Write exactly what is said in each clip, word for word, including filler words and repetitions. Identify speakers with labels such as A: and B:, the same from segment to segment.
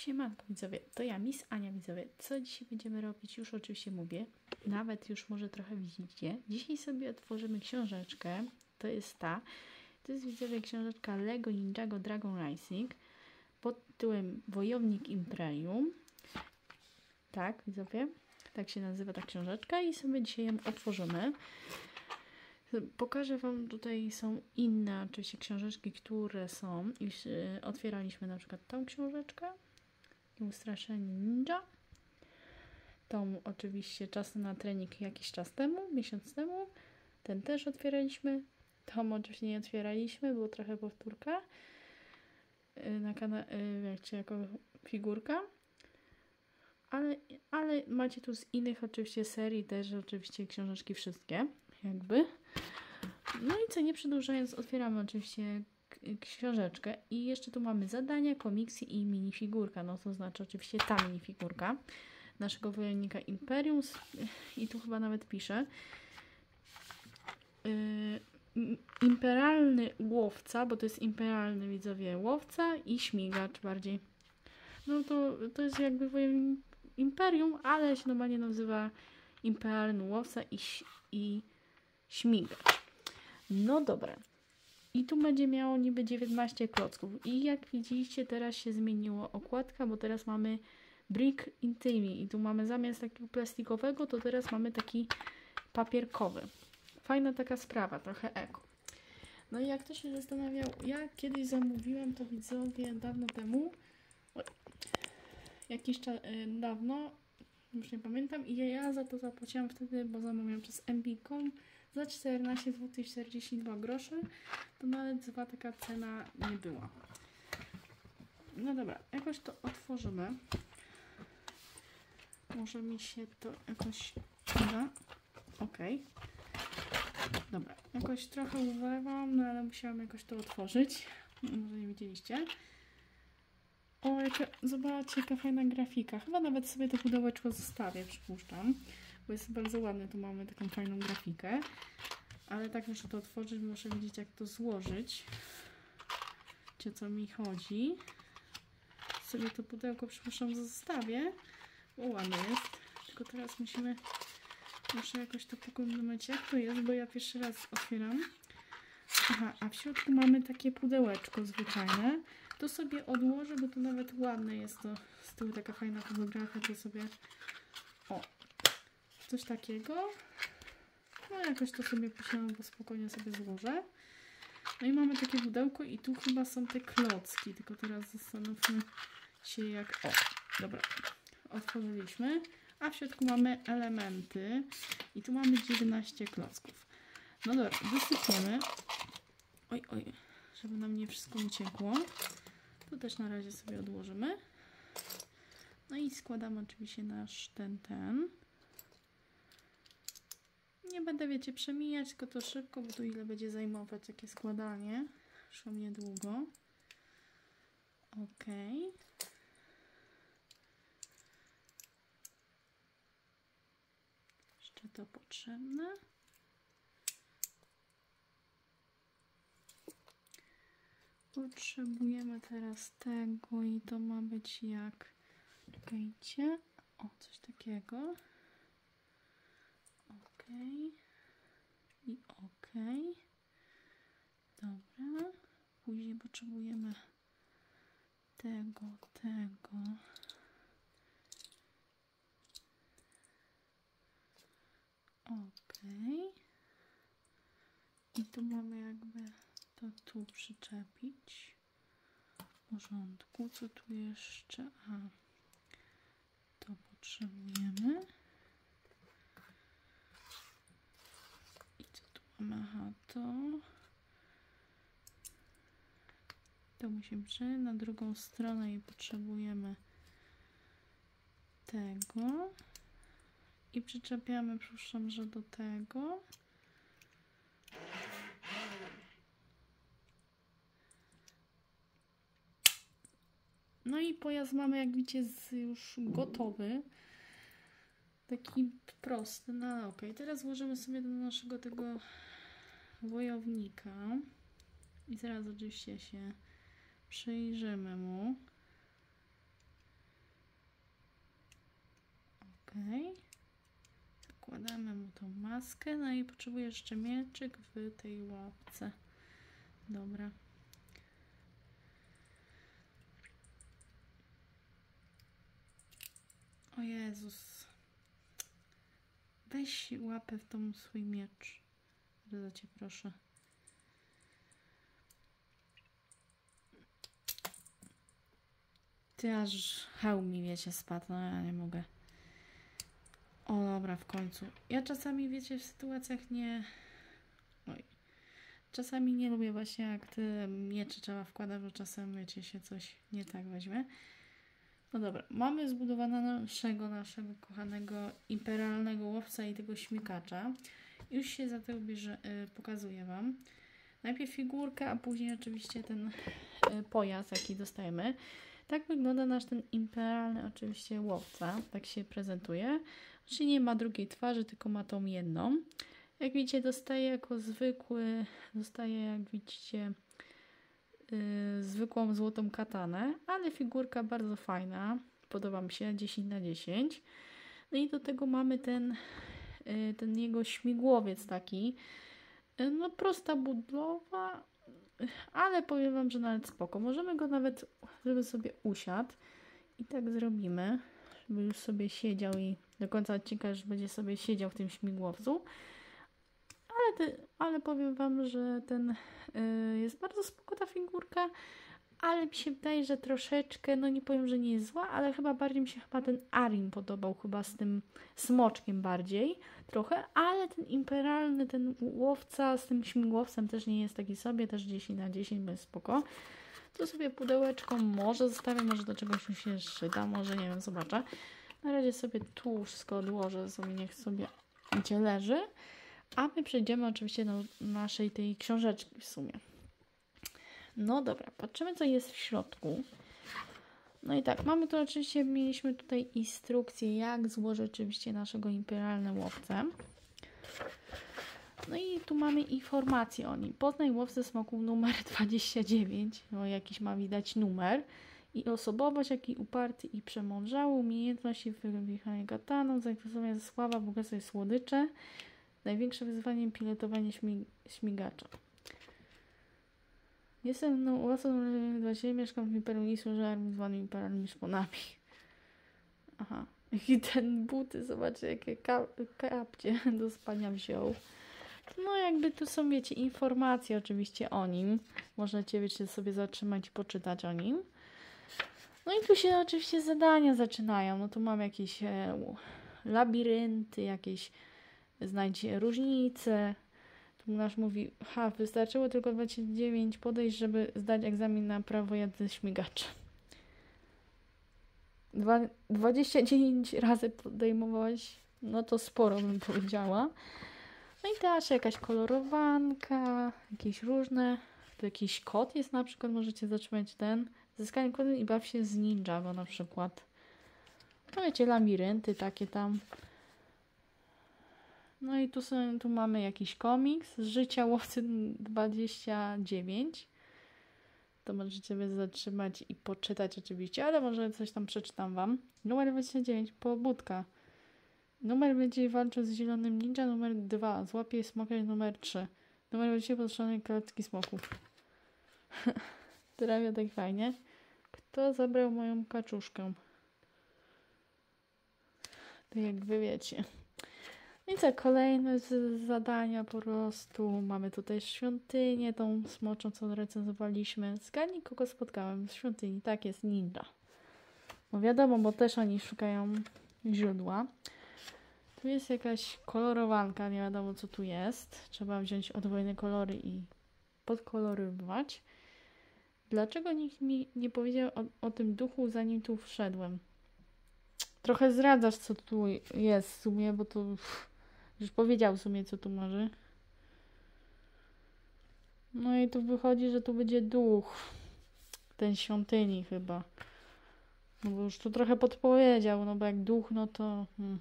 A: Siemanko widzowie, to ja, Miss Ania widzowie. Co dzisiaj będziemy robić? Już oczywiście mówię. Nawet już może trochę widzicie. Dzisiaj sobie otworzymy książeczkę. To jest ta. To jest widzowie książeczka Lego Ninjago Dragon Rising pod tytułem Wojownik Imperium. Tak widzowie, tak się nazywa ta książeczka i sobie dzisiaj ją otworzymy. Pokażę Wam, tutaj są inne oczywiście książeczki, które są. Już yy, otwieraliśmy na przykład tą książeczkę. Ustraszenie ninja. Tą oczywiście Czas na trening jakiś czas temu, miesiąc temu. Ten też otwieraliśmy. Tą oczywiście nie otwieraliśmy, było trochę powtórka. Yy, na kanale, yy, jako figurka. Ale, ale macie tu z innych oczywiście serii też oczywiście książeczki wszystkie. Jakby. No i co, nie przedłużając, otwieramy oczywiście książeczkę i jeszcze tu mamy zadania, komiksy i minifigurka. No to znaczy oczywiście ta minifigurka naszego wojownika Imperium i tu chyba nawet pisze yy, imperialny łowca, bo to jest imperialny widzowie łowca i śmigacz bardziej. No to, to jest jakby wojownik Imperium, ale się normalnie nazywa imperialny łowca i, i śmigacz. No dobra. I tu będzie miało niby dziewiętnaście klocków. I jak widzicie, teraz się zmieniło okładka, bo teraz mamy Brick Intymi. I tu mamy zamiast takiego plastikowego, to teraz mamy taki papierkowy. Fajna taka sprawa, trochę eko. No i jak ktoś się zastanawiał, ja kiedyś zamówiłam to widzowie dawno temu. Jakiś czas yy, dawno, już nie pamiętam. I ja za to zapłaciłam wtedy, bo zamówiłam przez M B kropka com. Za czternaście złotych czterdzieści dwa grosze, to nawet zła taka cena nie była. No dobra, jakoś to otworzymy. Może mi się to jakoś uda. Ok. Dobra, jakoś trochę uwagłam, no ale musiałam jakoś to otworzyć. Może nie widzieliście. O, jaka, zobaczcie, jaka fajna grafika. Chyba nawet sobie to pudełeczko zostawię, przypuszczam. Bo jest bardzo ładne, tu mamy taką fajną grafikę. Ale tak muszę to otworzyć, muszę wiedzieć jak to złożyć. Wiecie o co mi chodzi. Sobie to pudełko, przypuszczam, zostawię. O, ładne jest. Tylko teraz musimy, muszę jakoś to pokombinować jak to jest, bo ja pierwszy raz otwieram. Aha, a w środku mamy takie pudełeczko zwyczajne. To sobie odłożę, bo to nawet ładne jest to. Z tyłu taka fajna fotografia, to sobie... O! Coś takiego. No jakoś to sobie posiadam, bo spokojnie sobie złożę. No i mamy takie pudełko i tu chyba są te klocki. Tylko teraz zastanówmy się jak... O, dobra. Otworzyliśmy. A w środku mamy elementy. I tu mamy dziewiętnaście klocków. No dobra, wysypiemy. Oj, oj, żeby nam nie wszystko uciekło. Tu też na razie sobie odłożymy. No i składamy oczywiście nasz ten, ten. Nie będę, wiecie, przemijać, tylko to szybko, bo tu ile będzie zajmować takie składanie. Szło mnie długo. Ok. Jeszcze to potrzebne. Potrzebujemy teraz tego i to ma być jak... Czekajcie. O, coś takiego. Ok. I ok. Dobra. Później potrzebujemy tego, tego. Ok. I tu mamy jakby to tu przyczepić. W porządku. Co tu jeszcze? A. To potrzebujemy. I co tu mamy? Aha, to. To musimy przejść na drugą stronę i potrzebujemy tego. I przyczepiamy, przypuszczam, że do tego. No i pojazd mamy, jak widzicie, już gotowy. Taki prosty. No ok, teraz włożymy sobie do naszego tego wojownika. I zaraz oczywiście się przyjrzymy mu. Okej. Zakładamy mu tą maskę. No i potrzebuję jeszcze mieczyk w tej łapce. Dobra. O Jezus. Weź łapę w tą swój miecz. Bardzo cię proszę. Ty aż hełm mi, wiecie, spadł. No ja nie mogę. O dobra, w końcu. Ja czasami, wiecie, w sytuacjach nie... Oj. Czasami nie lubię właśnie, jak te miecze trzeba wkładać, bo czasem, wiecie, się coś nie tak weźmie. No dobra, mamy zbudowanego naszego, naszego kochanego imperialnego łowca i tego śmigacza. Już się za to bierze, yy, pokazuję Wam. Najpierw figurkę, a później oczywiście ten yy, pojazd, jaki dostajemy. Tak wygląda nasz ten imperialny oczywiście łowca. Tak się prezentuje. Czyli nie ma drugiej twarzy, tylko ma tą jedną. Jak widzicie, dostaje jako zwykły, dostaje jak widzicie yy, zwykłą złotą katanę, ale figurka bardzo fajna. Podoba mi się, dziesięć na dziesięć. No i do tego mamy ten, yy, ten jego śmigłowiec taki. Yy, no prosta budowa, ale powiem Wam, że nawet spoko. Możemy go nawet, żeby sobie usiadł i tak zrobimy, żeby już sobie siedział i do końca odcinka już będzie sobie siedział w tym śmigłowcu. Ale, te, ale powiem Wam, że ten yy, jest bardzo spoko ta figurka, ale mi się wydaje, że troszeczkę, no nie powiem, że nie jest zła, ale chyba bardziej mi się chyba ten Arim podobał, chyba z tym smoczkiem bardziej trochę, ale ten imperialny, ten łowca z tym śmigłowcem też nie jest taki sobie, też dziesięć na dziesięć, bo jest spoko. Tu sobie pudełeczko może zostawię, może do czegoś mi się szyda, może nie wiem, zobaczę. Na razie sobie tu wszystko odłożę, sobie niech sobie gdzie leży. A my przejdziemy oczywiście do naszej tej książeczki w sumie. No dobra, patrzymy co jest w środku. No i tak, mamy tu oczywiście, mieliśmy tutaj instrukcję, jak złożyć oczywiście naszego imperialnego łowcę. No i tu mamy informacje o nim. Poznaj łowcę smoków numer dwadzieścia dziewięć, no jakiś ma widać numer. I osobowość, jak i uparty i przemądrzały, umiejętności wywiechania kataną, zainteresowanie sława, bogactwo i słodycze. Największe wyzwanie pilotowanie śmig śmigacza. Jestem no, łowcą dwadzieścia, mieszkam w Imperium i służę armii zwanymi imperialnymi szponami. Aha. I ten buty, zobaczcie, jakie kapcie do spania wziął. No jakby tu są, wiecie, informacje oczywiście o nim. Możecie, wiecie, sobie zatrzymać i poczytać o nim. No i tu się oczywiście zadania zaczynają. No tu mam jakieś e, labirynty, jakieś znajdź różnice. Tu nasz mówi, ha, wystarczyło tylko dwadzieścia dziewięć podejść, żeby zdać egzamin na prawo jazdy śmigacza. Dwa, dwadzieścia dziewięć razy podejmowałaś, no to sporo bym powiedziała. No i też jakaś kolorowanka, jakieś różne, tu jakiś kod jest na przykład, możecie zatrzymać ten. Zyskanie kodu i baw się z Ninjago na przykład. No wiecie, labirynty takie tam. No i tu, są, tu mamy jakiś komiks z życia łowcy dwadzieścia dziewięć. To możecie sobie zatrzymać i poczytać oczywiście, ale może coś tam przeczytam Wam. Numer dwadzieścia dziewięć, pobudka. Numer będzie walczył z zielonym ninja. Numer dwa, złapie smoka. Numer trzy. Numer dwadzieścia, podszczony klatki smoków. Trafia tak fajnie. Kto zabrał moją kaczuszkę? To jak wy wiecie. I co, kolejne z zadania po prostu. Mamy tutaj świątynię, tą smoczą, co recenzowaliśmy. Zgadnij, kogo spotkałem w świątyni. Tak, jest ninja. No wiadomo, bo też oni szukają źródła. Tu jest jakaś kolorowanka, nie wiadomo co tu jest. Trzeba wziąć odwojone kolory i podkolorywać. Dlaczego nikt mi nie powiedział o, o tym duchu, zanim tu wszedłem? Trochę zdradzasz, co tu jest w sumie, bo to uff, już powiedział w sumie, co tu może. No i tu wychodzi, że tu będzie duch. Ten świątyni chyba. No bo już tu trochę podpowiedział, no bo jak duch, no to... Hmm.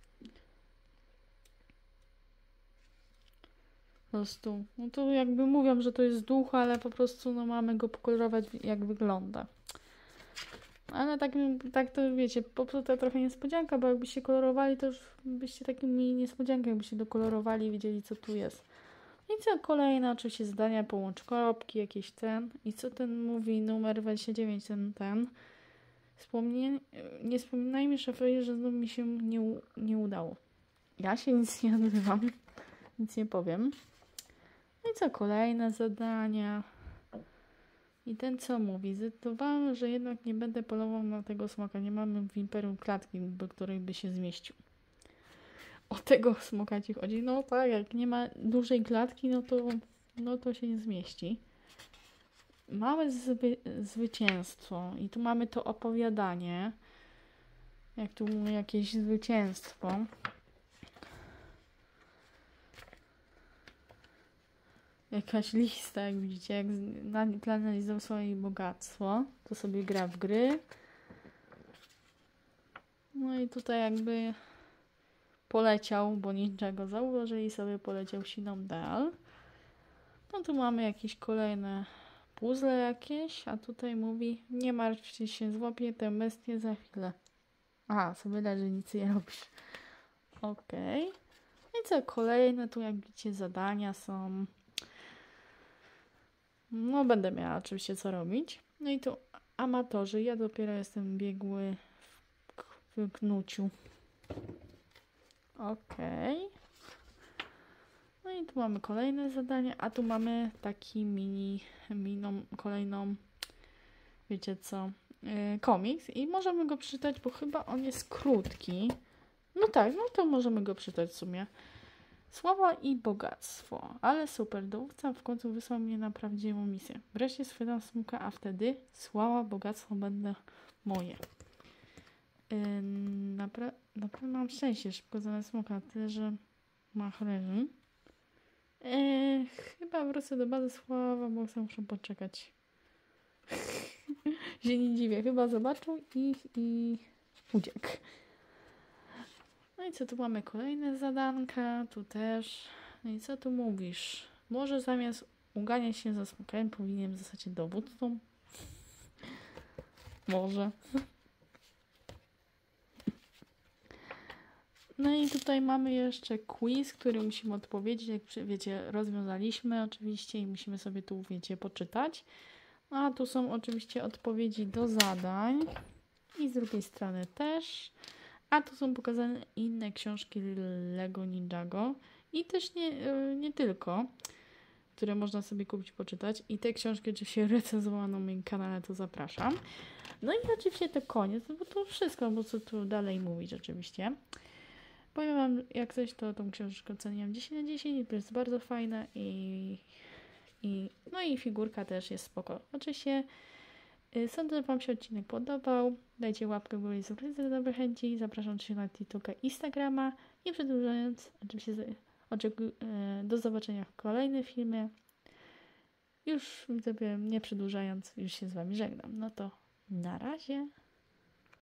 A: Po prostu, no to jakby mówią, że to jest duch, ale po prostu no mamy go pokolorować, jak wygląda. Ale tak, tak to wiecie, popsuta trochę niespodzianka, bo jakbyście kolorowali, to już byście takimi niespodziankę, jakbyście dokolorowali i wiedzieli, co tu jest. I co kolejne, oczywiście zdania, połącz kropki, jakieś ten. I co ten mówi, numer dwadzieścia dziewięć, ten, ten. Wspomnie, nie wspominajmy szefowie, że znowu mi się nie, nie udało. Ja się nic nie odbywam, nic nie powiem. No i co kolejne zadania. I ten co mówi? Zdecydowałem, że jednak nie będę polował na tego smoka. Nie mamy w imperium klatki, do której by się zmieścił. O tego smoka ci chodzi. No tak, jak nie ma dużej klatki, no to, no to się nie zmieści. Małe zwy, zwycięstwo. I tu mamy to opowiadanie. Jak tu mówię, jakieś zwycięstwo. Jakaś lista, jak widzicie, jak analizował swoje bogactwo. To sobie gra w gry. No i tutaj jakby poleciał, bo niczego zauważyli i sobie poleciał siną dal. No tu mamy jakieś kolejne puzzle jakieś, a tutaj mówi, nie martwcie się, złapię tę bestię za chwilę. Aha, sobie leży, nic nie robisz. Okej. Okay. No i co kolejne, tu jak widzicie zadania są. No będę miała oczywiście co robić. No i tu amatorzy, ja dopiero jestem biegły w knuciu. Okej. Okay. No i tu mamy kolejne zadanie, a tu mamy taki mini, miną, kolejną, wiecie co, yy, komiks i możemy go przeczytać, bo chyba on jest krótki. No tak, no to możemy go przeczytać w sumie. Sława i bogactwo, ale super, dowódca w końcu wysłał mnie na prawdziwą misję. Wreszcie schwytam smoka, a wtedy sława, bogactwo będą moje. Yy, napra- naprawdę mam szczęście, szybko zamiast smoka, tyle że mach leży. Eee, chyba wrócę do bazy sława, bo chcę muszę poczekać. się nie dziwię, chyba zobaczył i, i uciekł. No i co tu mamy? Kolejne zadanka, tu też. No i co tu mówisz? Może zamiast uganiać się za smokiem powinienem zostać dowódcą? Może. No i tutaj mamy jeszcze quiz, który musimy odpowiedzieć, jak wiecie, rozwiązaliśmy oczywiście i musimy sobie tu, wiecie, poczytać. A tu są oczywiście odpowiedzi do zadań i z drugiej strony też. A tu są pokazane inne książki Lego Ninjago i też nie, nie tylko, które można sobie kupić, poczytać. I te książki oczywiście recenzowane na moim kanale, to zapraszam. No i oczywiście to koniec, bo to wszystko, bo co tu dalej mówić oczywiście. Powiem wam, jak coś, to tą książkę oceniam dziesięć na dziesięć, to jest bardzo fajna i, i no i figurka też jest spoko. Oczywiście yy, sądzę, że wam się odcinek podobał. Dajcie łapkę w górę i subskrypcję do dobrej chęci. Zapraszam cię na TikToka, Instagrama. Nie przedłużając, oczywiście oczekuję yy, do zobaczenia w kolejnym filmie. Już nie przedłużając, już się z wami żegnam. No to na razie.